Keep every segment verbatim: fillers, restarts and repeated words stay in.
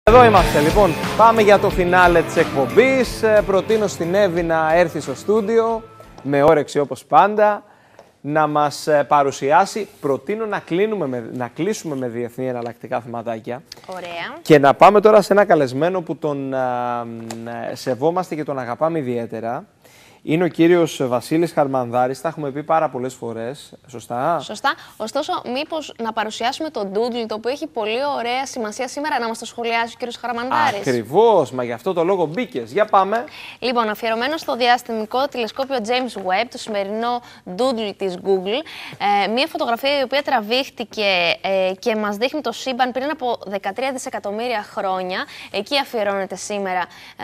Εδώ είμαστε λοιπόν, πάμε για το φινάλε της εκπομπής. Προτείνω στην Εύη να έρθει στο στούντιο, με όρεξη όπως πάντα, να μας παρουσιάσει. Προτείνω να, κλείνουμε με, να κλείσουμε με διεθνή εναλλακτικά θεματάκια. Ωραία. Και να πάμε τώρα σε ένα καλεσμένο που τον α, σεβόμαστε και τον αγαπάμε ιδιαίτερα. Είναι ο κύριος Βασίλης Χαρμανδάρης, τα έχουμε πει πάρα πολλές φορές, σωστά? Σωστά. Ωστόσο, μήπως να παρουσιάσουμε τον Doodle, το οποίο έχει πολύ ωραία σημασία σήμερα, να μας το σχολιάσει ο κύριος Χαρμανδάρης. Ακριβώς, μα γι' αυτό το λόγο μπήκες. Για πάμε. Λοιπόν, αφιερωμένο στο διαστημικό τηλεσκόπιο James Webb, το σημερινό Doodle της Google, ε, μια φωτογραφία η οποία τραβήχτηκε ε, και μας δείχνει το σύμπαν πριν από δεκατρία δισεκατομμύρια χρόνια. Εκεί αφιερώνεται σήμερα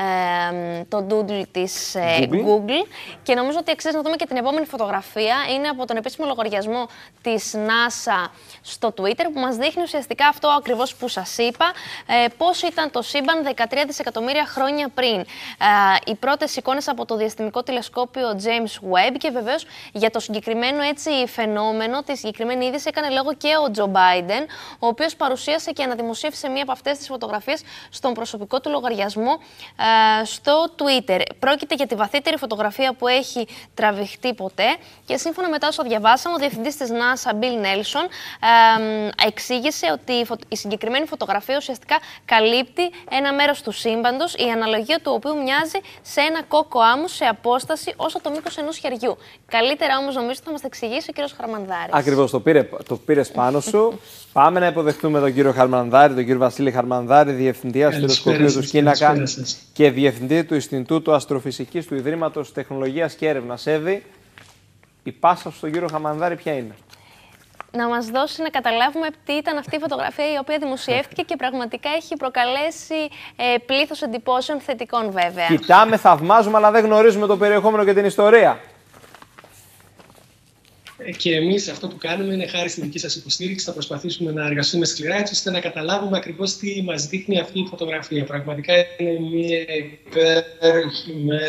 ε, το Doodle της ε, Google. Google. Και νομίζω ότι αξίζει να δούμε και την επόμενη φωτογραφία. Είναι από τον επίσημο λογαριασμό της NASA στο Twitter, που μας δείχνει ουσιαστικά αυτό ακριβώς που σας είπα, ε, πώς ήταν το σύμπαν δεκατρία δισεκατομμύρια χρόνια πριν. Ε, οι πρώτες εικόνες από το διαστημικό τηλεσκόπιο James Webb, και βεβαίως για το συγκεκριμένο έτσι φαινόμενο, τη συγκεκριμένη είδηση, έκανε λόγο και ο Τζο Μπάιντεν, ο οποίος παρουσίασε και αναδημοσίευσε μία από αυτές τις φωτογραφίες στον προσωπικό του λογαριασμό ε, στο Twitter. Πρόκειται για τη βαθύτερη φωτογραφία που έχει τραβηχτεί ποτέ, και σύμφωνα με τα όσα διαβάσαμε, ο διευθυντής της NASA, Bill Nelson, ε, εξήγησε ότι η συγκεκριμένη φωτογραφία ουσιαστικά καλύπτει ένα μέρος του σύμπαντος, η αναλογία του οποίου μοιάζει σε ένα κόκκο άμμου σε απόσταση όσο το μήκος ενός χεριού. Καλύτερα όμως νομίζω θα μας τα εξηγήσει ο κύριος Χαρμανδάρης. Ακριβώς, το, πήρε, το πήρες πάνω σου. Πάμε να υποδεχτούμε τον κύριο Χαρμανδάρη, τον κύριο Βασίλη Χαρμανδάρη, διευθυντή αστροσκοπείου του Σκίνακα και διευθυντή του Ινστιτούτου Αστροφυσικής του Ιδρύματος Τεχνολογίας και Έρευνας. Εύη, η πάσα στον κύριο Χαρμανδάρη ποια είναι? Να μας δώσει να καταλάβουμε τι ήταν αυτή η φωτογραφία, η οποία δημοσιεύτηκε και πραγματικά έχει προκαλέσει ε, πλήθος εντυπώσεων, θετικών βέβαια. Κοιτάμε, θαυμάζουμε, αλλά δεν γνωρίζουμε το περιεχόμενο και την ιστορία. Και εμείς αυτό που κάνουμε είναι, χάρη στη δική σας υποστήριξη, θα προσπαθήσουμε να εργαστούμε σκληρά, έτσι ώστε να καταλάβουμε ακριβώς τι μας δείχνει αυτή η φωτογραφία. Πραγματικά είναι μια υπέροχη μέρα.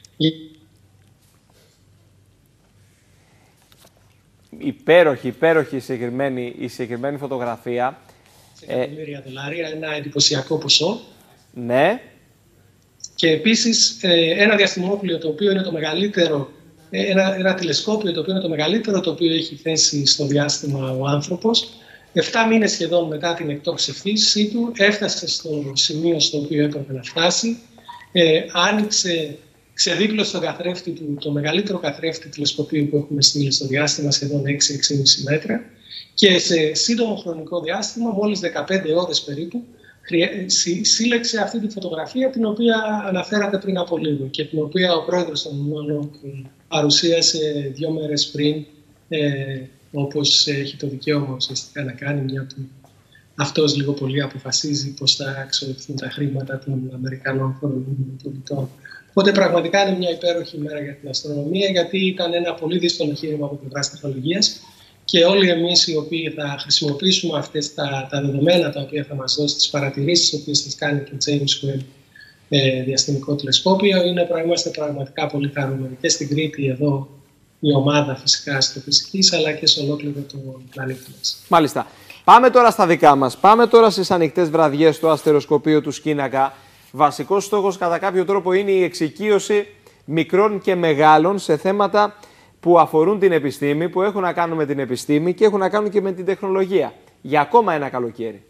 Υπέροχη, υπέροχη η συγκεκριμένη, η συγκεκριμένη φωτογραφία. Σε εκατομμύρια ε... δολάρια, ένα εντυπωσιακό ποσό. Ναι. Και επίσης ένα διαστημόπλιο το οποίο είναι το μεγαλύτερο, ένα, ένα τηλεσκόπιο το οποίο είναι το μεγαλύτερο το οποίο έχει θέσει στο διάστημα ο άνθρωπος. Εφτά μήνες σχεδόν μετά την εκτόξευσή του έφτασε στο σημείο στο οποίο έπρεπε να φτάσει. Ε, άνοιξε, ξεδίπλωσε τον καθρέφτη του, το μεγαλύτερο καθρέφτη τηλεσκοπίου που έχουμε στείλει στο διάστημα, σχεδόν έξι με έξι κόμμα πέντε μέτρα, και σε σύντομο χρονικό διάστημα, μόλις δεκαπέντε ώρες περίπου, σύλλεξε αυτή τη φωτογραφία την οποία αναφέρατε πριν από λίγο και την οποία ο πρόεδρος των ΗΠΑ παρουσίασε δύο μέρες πριν, ε, όπως έχει το δικαίωμα ουσιαστικά να κάνει, μια που αυτός λίγο πολύ αποφασίζει πώς θα εξοδευτούν τα χρήματα των Αμερικανών φορολογούμενων πολιτών. Οπότε πραγματικά είναι μια υπέροχη ημέρα για την αστρονομία, γιατί ήταν ένα πολύ δύσκολο εγχείρημα από πλευράς τεχνολογίας, και όλοι εμείς οι οποίοι θα χρησιμοποιήσουμε αυτές τα, τα δεδομένα τα οποία θα μας δώσει, τις παρατηρήσεις τις οποίες θα κάνει το James Webb ε, διαστημικό τηλεσκόπιο, είναι, είμαστε πραγματικά πολύ χαρούμενοι και στην Κρήτη εδώ η ομάδα φυσικά αστροφυσικής, αλλά και σε ολόκληρο το πλανήτη μας. Μάλιστα. Πάμε τώρα στα δικά μας. Πάμε τώρα στις ανοιχτές βραδιές του αστεροσκοπείου του Σκίνακα. Βασικός στόχος κατά κάποιο τρόπο είναι η εξοικείωση μικρών και μεγάλων σε θέματα που αφορούν την επιστήμη, που έχουν να κάνουν με την επιστήμη και έχουν να κάνουν και με την τεχνολογία. Για ακόμα ένα καλοκαίρι.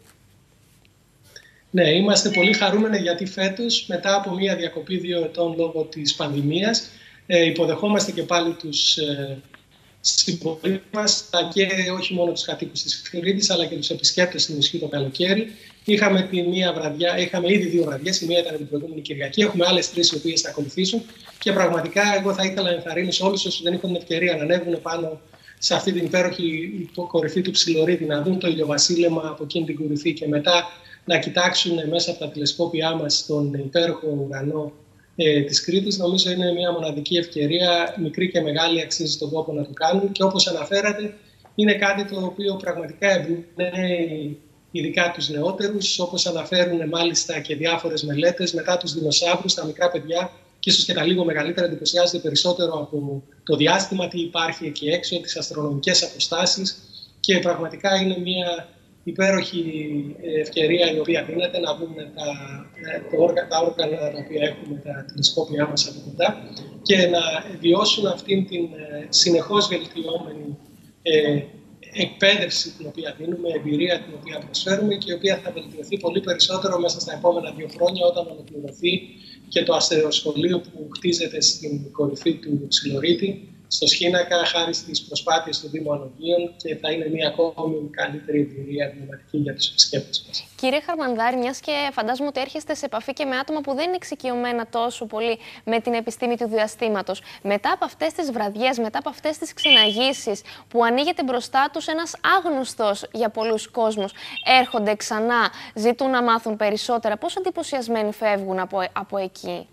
Ναι, είμαστε πολύ χαρούμενοι γιατί φέτος, μετά από μια διακοπή δύο ετών λόγω της πανδημίας, ε, υποδεχόμαστε και πάλι τους ε, συμπολίτες μας, και όχι μόνο τους κατοίκους της Κρήτης, αλλά και τους επισκέπτες στην νησί το καλοκαίρι. Είχαμε, τη μία βραδιά, είχαμε ήδη δύο βραδιές, η μία ήταν την προηγούμενη Κυριακή, έχουμε άλλες τρεις οι οποίες θα ακολουθήσουν, και πραγματικά εγώ θα ήθελα να ενθαρρύνω σε όλους όσους δεν είχαν την ευκαιρία να ανέβουν πάνω σε αυτή την υπέροχη κορυφή του Ψιλορίδη, να δουν το ηλιοβασίλεμα από εκείνη την κορυφή και μετά να κοιτάξουν μέσα από τα τηλεσκόπια μας τον υπέροχο ουρανό ε, της Κρήτης. Νομίζω είναι μια μοναδική ευκαιρία, μικρή και μεγάλη, αξίζει τον κόπο να το κάνουν, και όπως αναφέρατε είναι κάτι το οποίο πραγματικά εμπνέει ειδικά τους νεότερους, όπως αναφέρουν μάλιστα και διάφορες μελέτες, μετά τους δεινοσαύρους, τα μικρά παιδιά και ίσως και τα λίγο μεγαλύτερα εντυπωσιάζονται περισσότερο από το διάστημα, τι υπάρχει εκεί έξω, τις αστρονομικές αποστάσεις, και πραγματικά είναι μια υπέροχη ευκαιρία η οποία δίνεται να δούμε τα, το όρκα, τα όργανα τα οποία έχουμε, τα τηλεσκόπια μας από κοντά και να βιώσουν αυτήν την συνεχώς βελτιώμενη ε, εκπαίδευση την οποία δίνουμε, εμπειρία την οποία προσφέρουμε και η οποία θα βελτιωθεί πολύ περισσότερο μέσα στα επόμενα δύο χρόνια όταν ολοκληρωθεί και το αστεροσχολείο που χτίζεται στην κορυφή του Ψιλορίτη, στο Σχήνακα, χάρη στις προσπάθειες του Δήμου Ανογείων, και θα είναι μια ακόμη καλύτερη εμπειρία πνευματική για τους επισκέπτες μας. Κύριε Χαρμανδάρη, μιας και φαντάζομαι ότι έρχεστε σε επαφή και με άτομα που δεν είναι εξοικειωμένα τόσο πολύ με την επιστήμη του διαστήματος, μετά από αυτές τις βραδιές, μετά από αυτές τις ξεναγήσεις που ανοίγεται μπροστά τους ένας άγνωστος για πολλούς κόσμους, έρχονται ξανά, ζητούν να μάθουν περισσότερα. Πόσο εντυπωσιασμένοι φεύγουν από, από εκεί?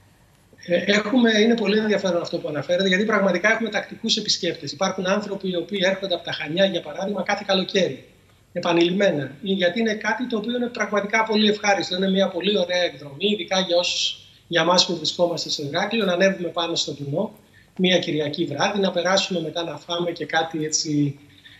Έχουμε, είναι πολύ ενδιαφέρον αυτό που αναφέρετε, γιατί πραγματικά έχουμε τακτικούς επισκέπτες. Υπάρχουν άνθρωποι οι οποίοι έρχονται από τα Χανιά, για παράδειγμα, κάθε καλοκαίρι, επανειλημμένα. Γιατί είναι κάτι το οποίο είναι πραγματικά πολύ ευχάριστο. Είναι μια πολύ ωραία εκδρομή, ειδικά για όσους, για εμάς που βρισκόμαστε στο Ηράκλειο, να ανέβουμε πάνω στο βουνό μια Κυριακή βράδυ, να περάσουμε μετά να φάμε και κάτι έτσι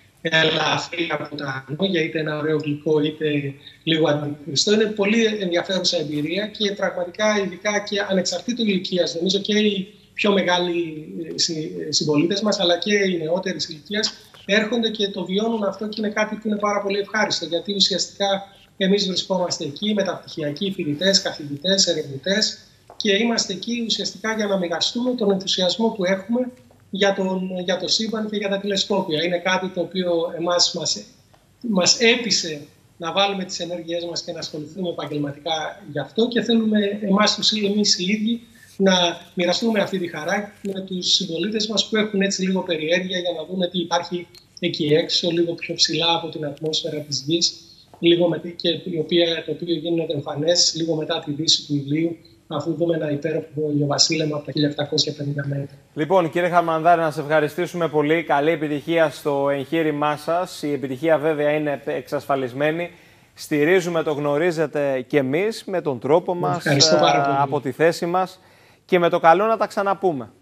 ελαφρύ από τα νόγια, είτε ένα ωραίο γλυκό, είτε λίγο αντικριστό. Είναι πολύ ενδιαφέρουσα εμπειρία και πραγματικά, ειδικά και ανεξαρτήτου ηλικίας, νομίζω και οι πιο μεγάλοι συμπολίτες μας, αλλά και οι νεότερης ηλικίας, έρχονται και το βιώνουν αυτό και είναι κάτι που είναι πάρα πολύ ευχάριστο, γιατί ουσιαστικά εμείς βρισκόμαστε εκεί, μεταπτυχιακοί φοιτητές, καθηγητές, ερευνητές, και είμαστε εκεί ουσιαστικά για να μοιραστούμε τον ενθουσιασμό που έχουμε για, τον, για το σύμπαν και για τα τηλεσκόπια. Είναι κάτι το οποίο εμάς μας, μας έπεισε να βάλουμε τις ενέργειές μας και να ασχοληθούμε επαγγελματικά γι' αυτό, και θέλουμε εμάς τους, εμείς οι ίδιοι να μοιραστούμε αυτή τη χαρά με τους συμπολίτες μας που έχουν έτσι λίγο περιέργεια για να δούμε τι υπάρχει εκεί έξω, λίγο πιο ψηλά από την ατμόσφαιρα της Γης, λίγο με, και η οποία, το οποίο γίνεται εμφανές λίγο μετά τη δύση του ηλίου, αφού δούμε ένα υπέροχο ηλιοβασίλεμα από τα χίλια επτακόσια πενήντα μέτρα. Λοιπόν, κύριε Χαρμανδάρη, να σε ευχαριστήσουμε πολύ. Καλή επιτυχία στο εγχείρημά σας. Η επιτυχία βέβαια είναι εξασφαλισμένη. Στηρίζουμε, το γνωρίζετε κι εμείς, με τον τρόπο μας, από τη θέση μας, και με το καλό να τα ξαναπούμε.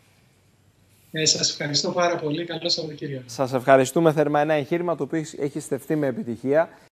Ε, σας ευχαριστώ πάρα πολύ. Καλό Σαββατοκύριακο. Σας ευχαριστούμε θερμά. Ένα εγχείρημα το οποίο έχει στεφτεί με επιτυχία.